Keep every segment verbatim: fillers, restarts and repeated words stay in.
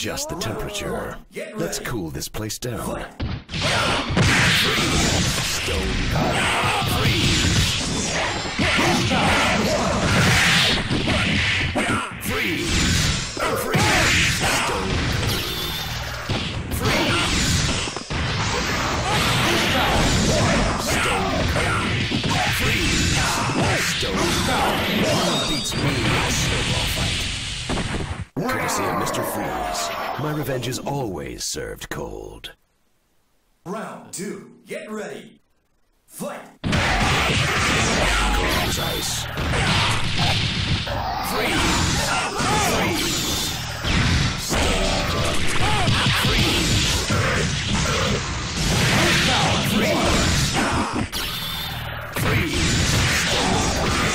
adjust the temperature. Let's cool this place down. Stone Cold. Freeze! Freeze! Freeze! Stone Cold. Freeze! Stone Cold. Freeze! Stone Cold. Beats me in a snowball fight. Courtesy of Mister Freeze, my revenge is always served cold. Round two, get ready. Fight! Cold as ice. Freeze! Freeze! Stone Cold. Freeze! Freeze! Freeze! Stone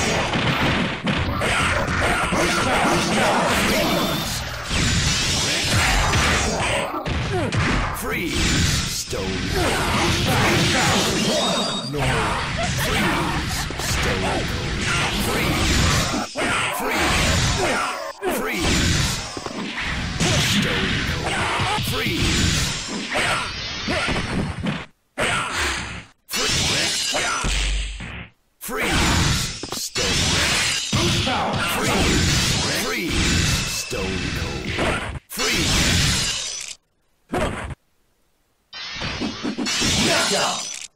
Freeze! Stone No! Freeze! Stone Freeze! Freeze! Freeze! Stone Freeze! Freeze! Stone Freeze! Freeze! Stone Cold. Freeze! Knockout!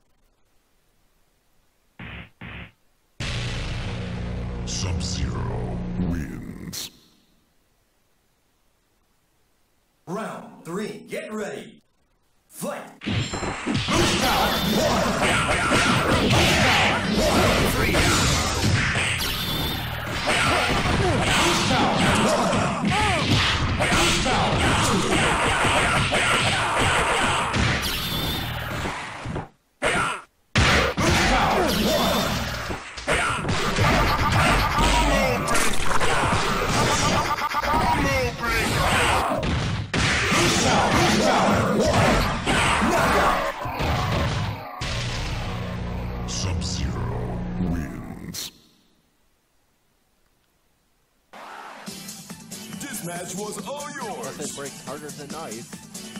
Sub-Zero wins. Round three, get ready. Fight! Sub-Zero wins. This match was all yours. Unless it breaks harder than ice.